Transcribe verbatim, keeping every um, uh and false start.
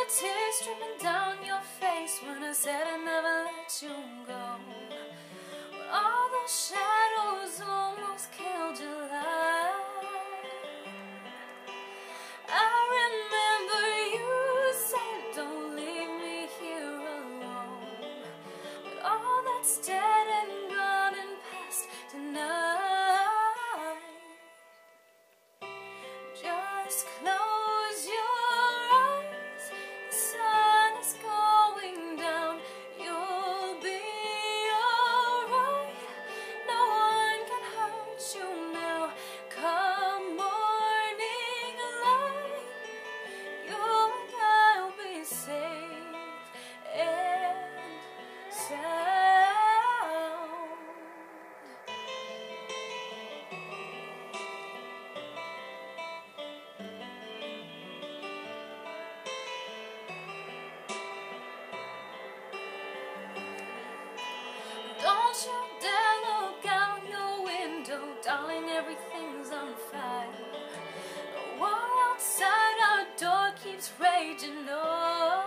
tears dripping down your face when I said I'd never let you go. When all those shadows almost killed your light, I remember you said, don't leave me here alone. But all that's dead and gone and past tonight. Just close your eyes, the sun is going down. You'll be alright, no one can hurt you now. Come morning light, you and I'll be safe and sound. Don't you dare look out your window, darling, everything's on fire. The war outside our door keeps raging on.